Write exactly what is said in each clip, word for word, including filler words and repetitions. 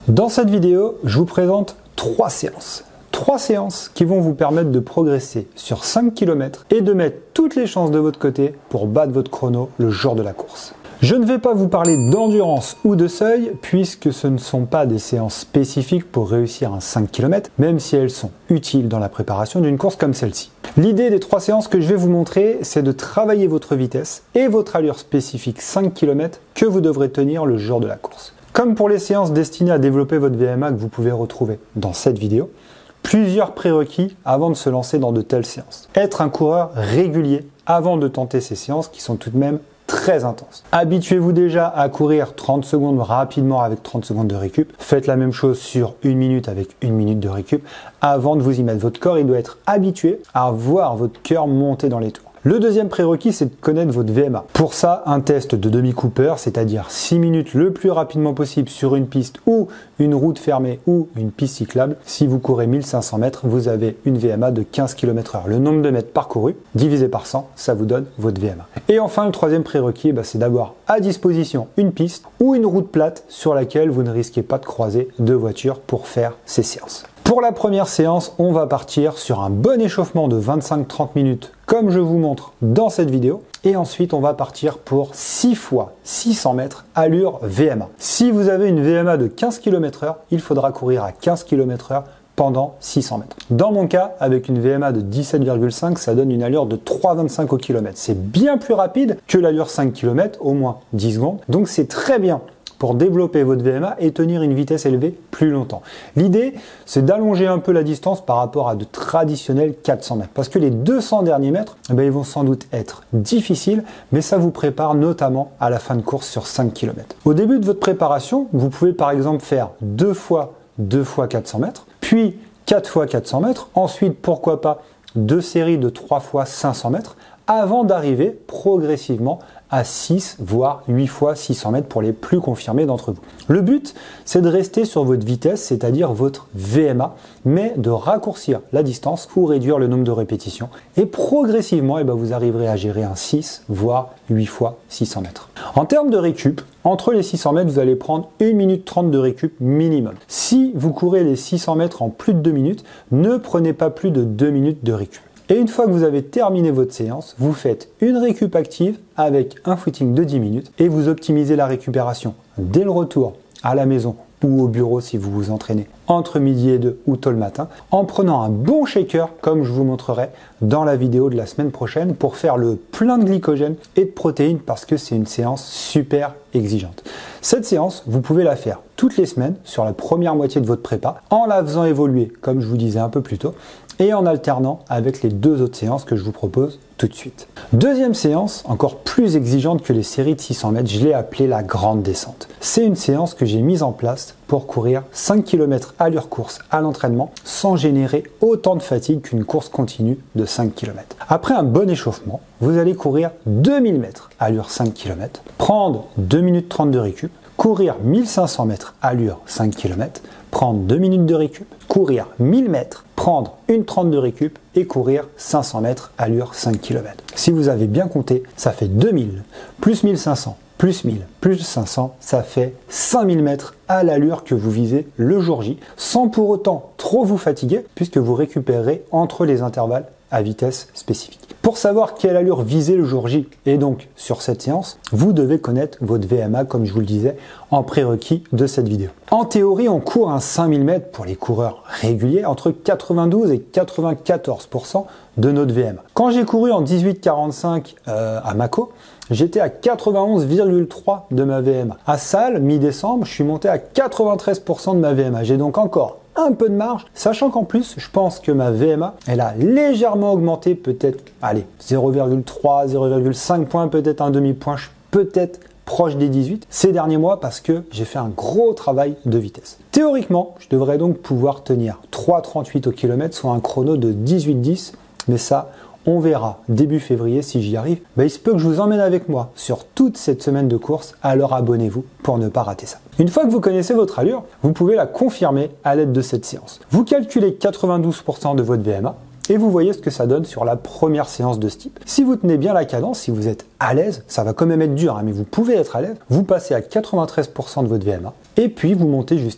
Dans cette vidéo, je vous présente trois séances. Trois séances qui vont vous permettre de progresser sur cinq kilomètres et de mettre toutes les chances de votre côté pour battre votre chrono le jour de la course. Je ne vais pas vous parler d'endurance ou de seuil puisque ce ne sont pas des séances spécifiques pour réussir un cinq kilomètres, même si elles sont utiles dans la préparation d'une course comme celle-ci. L'idée des trois séances que je vais vous montrer, c'est de travailler votre vitesse et votre allure spécifique cinq kilomètres que vous devrez tenir le jour de la course. Comme pour les séances destinées à développer votre V M A que vous pouvez retrouver dans cette vidéo, plusieurs prérequis avant de se lancer dans de telles séances. Être un coureur régulier avant de tenter ces séances qui sont tout de même très intenses. Habituez-vous déjà à courir trente secondes rapidement avec trente secondes de récup. Faites la même chose sur une minute avec une minute de récup avant de vous y mettre. Votre corps, il doit être habitué à voir votre cœur monter dans les tours. Le deuxième prérequis, c'est de connaître votre V M A. Pour ça, un test de demi-Cooper, c'est-à-dire six minutes le plus rapidement possible sur une piste ou une route fermée ou une piste cyclable. Si vous courez mille cinq cents mètres, vous avez une V M A de quinze kilomètres heure. Le nombre de mètres parcourus divisé par cent, ça vous donne votre V M A. Et enfin, le troisième prérequis, bah, c'est d'avoir à disposition une piste ou une route plate sur laquelle vous ne risquez pas de croiser deux voitures pour faire ces séances. Pour la première séance, on va partir sur un bon échauffement de vingt-cinq à trente minutes comme je vous montre dans cette vidéo. Et ensuite, on va partir pour six fois six cents mètres allure V M A. Si vous avez une V M A de quinze kilomètres heure, il faudra courir à quinze kilomètres heure pendant six cents mètres. Dans mon cas, avec une V M A de dix-sept virgule cinq, ça donne une allure de trois virgule vingt-cinq au kilomètre. C'est bien plus rapide que l'allure cinq kilomètres, au moins dix secondes. Donc c'est très bien pour développer votre V M A et tenir une vitesse élevée plus longtemps. L'idée, c'est d'allonger un peu la distance par rapport à de traditionnels quatre cents mètres. Parce que les deux cents derniers mètres, eh bien, ils vont sans doute être difficiles, mais ça vous prépare notamment à la fin de course sur cinq kilomètres. Au début de votre préparation, vous pouvez par exemple faire deux fois deux fois quatre cents mètres, puis quatre fois quatre cents mètres, ensuite pourquoi pas deux séries de trois fois cinq cents mètres, avant d'arriver progressivement à six voire huit fois six cents mètres pour les plus confirmés d'entre vous. Le but, c'est de rester sur votre vitesse, c'est-à-dire votre V M A, mais de raccourcir la distance ou réduire le nombre de répétitions. Et progressivement, eh ben, vous arriverez à gérer un six voire huit fois six cents mètres. En termes de récup, entre les six cents mètres, vous allez prendre une minute trente de récup minimum. Si vous courez les six cents mètres en plus de deux minutes, ne prenez pas plus de deux minutes de récup. Et une fois que vous avez terminé votre séance, vous faites une récup active avec un footing de dix minutes et vous optimisez la récupération dès le retour à la maison ou au bureau si vous vous entraînez entre midi et deux ou tôt le matin en prenant un bon shaker comme je vous montrerai dans la vidéo de la semaine prochaine pour faire le plein de glycogène et de protéines parce que c'est une séance super exigeante. Cette séance, vous pouvez la faire toutes les semaines sur la première moitié de votre prépa en la faisant évoluer comme je vous disais un peu plus tôt et en alternant avec les deux autres séances que je vous propose tout de suite. Deuxième séance, encore plus exigeante que les séries de six cents mètres, je l'ai appelée la grande descente. C'est une séance que j'ai mise en place pour courir cinq kilomètres allure course à l'entraînement sans générer autant de fatigue qu'une course continue de cinq kilomètres. Après un bon échauffement, vous allez courir deux mille mètres allure cinq kilomètres, prendre deux minutes trente de récup, courir mille cinq cents mètres allure cinq kilomètres, prendre deux minutes de récup, courir mille mètres, prendre une trente de récup et courir cinq cents mètres allure cinq kilomètres. Si vous avez bien compté, ça fait deux mille plus mille cinq cents plus mille plus cinq cents, ça fait cinq mille mètres à l'allure que vous visez le jour J, sans pour autant trop vous fatiguer puisque vous récupérerez entre les intervalles à vitesse spécifique. Pour savoir quelle allure viser le jour J et donc sur cette séance, vous devez connaître votre V M A comme je vous le disais en prérequis de cette vidéo. En théorie, on court un cinq mille mètres pour les coureurs réguliers entre quatre-vingt-douze et quatre-vingt-quatorze pour cent de notre V M A. Quand j'ai couru en dix-huit quarante-cinq euh, à Mako, j'étais à quatre-vingt-onze virgule trois de ma V M A. À Salles, mi-décembre, je suis monté à quatre-vingt-treize pour cent de ma V M A. J'ai donc encore un peu de marge, sachant qu'en plus, je pense que ma V M A, elle a légèrement augmenté, peut-être, allez, zéro virgule trois, zéro virgule cinq points, peut-être un demi-point, peut-être proche des dix-huit ces derniers mois parce que j'ai fait un gros travail de vitesse. Théoriquement, je devrais donc pouvoir tenir trois virgule trente-huit au kilomètre, soit un chrono de dix-huit dix, mais ça, on verra début février si j'y arrive. Ben, il se peut que je vous emmène avec moi sur toute cette semaine de course, alors abonnez-vous pour ne pas rater ça. Une fois que vous connaissez votre allure, vous pouvez la confirmer à l'aide de cette séance. Vous calculez quatre-vingt-douze pour cent de votre V M A et vous voyez ce que ça donne sur la première séance de ce type. Si vous tenez bien la cadence, si vous êtes à l'aise, ça va quand même être dur, hein, mais vous pouvez être à l'aise, vous passez à quatre-vingt-treize pour cent de votre V M A et puis vous montez jusqu'à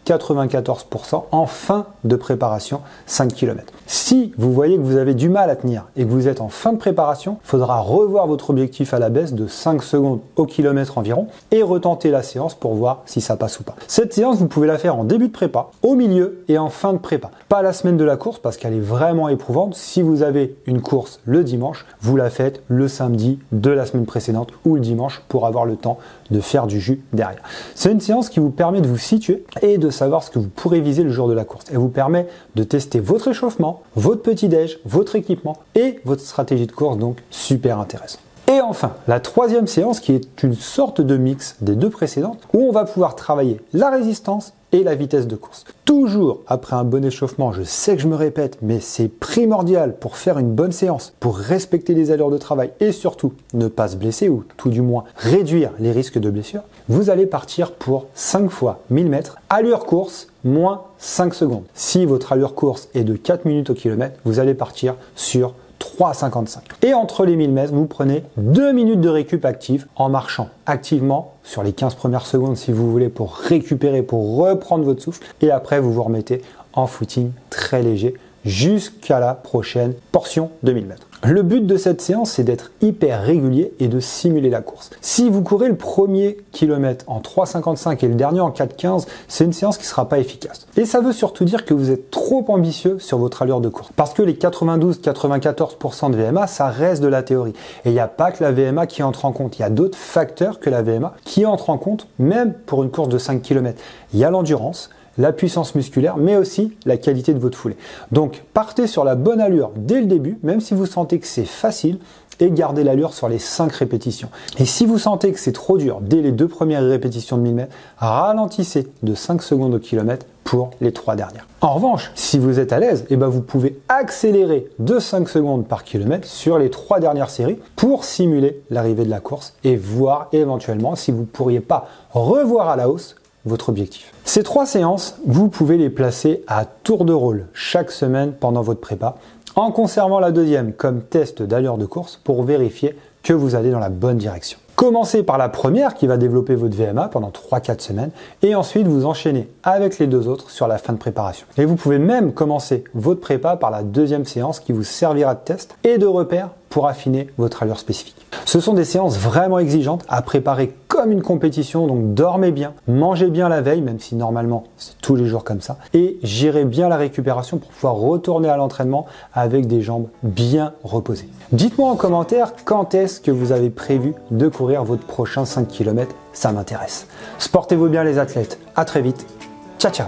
quatre-vingt-quatorze pour cent en fin de préparation cinq kilomètres. Si vous voyez que vous avez du mal à tenir et que vous êtes en fin de préparation, il faudra revoir votre objectif à la baisse de cinq secondes au kilomètre environ et retenter la séance pour voir si ça passe ou pas. Cette séance, vous pouvez la faire en début de prépa, au milieu et en fin de prépa. Pas la semaine de la course parce qu'elle est vraiment éprouvante. Si vous avez une course le dimanche, vous la faites le samedi de la semaine précédente ou le dimanche pour avoir le temps de faire du jus derrière. C'est une séance qui vous permet de vous situer et de savoir ce que vous pourrez viser le jour de la course. Elle vous permet de tester votre échauffement, votre petit-déj, votre équipement et votre stratégie de course, donc super intéressant. Et enfin, la troisième séance qui est une sorte de mix des deux précédentes où on va pouvoir travailler la résistance et la vitesse de course. Toujours après un bon échauffement, je sais que je me répète, mais c'est primordial pour faire une bonne séance, pour respecter les allures de travail et surtout ne pas se blesser ou tout du moins réduire les risques de blessure. Vous allez partir pour cinq fois mille mètres, allure course, moins cinq secondes. Si votre allure course est de quatre minutes au kilomètre, vous allez partir sur trois cinquante-cinq. Et entre les mille mètres, vous prenez deux minutes de récup active en marchant activement sur les quinze premières secondes si vous voulez pour récupérer, pour reprendre votre souffle. Et après, vous vous remettez en footing très léger jusqu'à la prochaine portion de mille mètres. Le but de cette séance, c'est d'être hyper régulier et de simuler la course. Si vous courez le premier kilomètre en trois cinquante-cinq et le dernier en quatre quinze, c'est une séance qui ne sera pas efficace. Et ça veut surtout dire que vous êtes trop ambitieux sur votre allure de course. Parce que les quatre-vingt-douze à quatre-vingt-quatorze pour cent de V M A, ça reste de la théorie. Et il n'y a pas que la V M A qui entre en compte. Il y a d'autres facteurs que la V M A qui entrent en compte, même pour une course de cinq kilomètres. Il y a l'endurance, la puissance musculaire, mais aussi la qualité de votre foulée. Donc, partez sur la bonne allure dès le début, même si vous sentez que c'est facile, et gardez l'allure sur les cinq répétitions. Et si vous sentez que c'est trop dur dès les deux premières répétitions de mille mètres, ralentissez de cinq secondes au kilomètre pour les trois dernières. En revanche, si vous êtes à l'aise, eh ben vous pouvez accélérer de cinq secondes par kilomètre sur les trois dernières séries pour simuler l'arrivée de la course et voir éventuellement si vous ne pourriez pas revoir à la hausse votre objectif. Ces trois séances, vous pouvez les placer à tour de rôle chaque semaine pendant votre prépa, en conservant la deuxième comme test d'allure de course pour vérifier que vous allez dans la bonne direction. Commencez par la première qui va développer votre V M A pendant trois à quatre semaines et ensuite vous enchaînez avec les deux autres sur la fin de préparation. Et vous pouvez même commencer votre prépa par la deuxième séance qui vous servira de test et de repère pour affiner votre allure spécifique. Ce sont des séances vraiment exigeantes à préparer comme une compétition, donc dormez bien, mangez bien la veille, même si normalement c'est tous les jours comme ça, et gérez bien la récupération pour pouvoir retourner à l'entraînement avec des jambes bien reposées. Dites-moi en commentaire quand est-ce que vous avez prévu de courir votre prochain cinq kilomètres, ça m'intéresse. Sportez-vous bien les athlètes, à très vite, ciao ciao.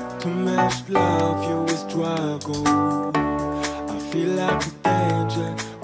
Feel like a danger.